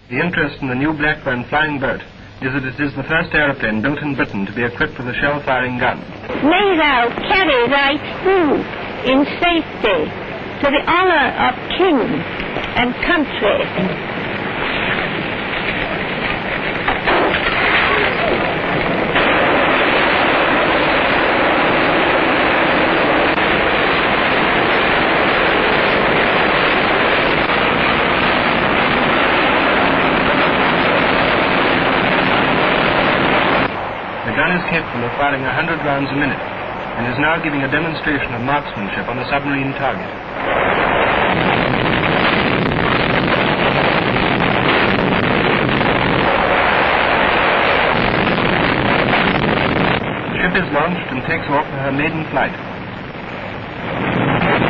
The interest in the new Blackburn flying boat is that it is the first aeroplane built in Britain to be equipped with a shell-firing gun. May thou carry thy crew in safety to the honour of king and country. The gun is capable of firing 100 rounds a minute and is now giving a demonstration of marksmanship on a submarine target. The ship is launched and takes off for her maiden flight.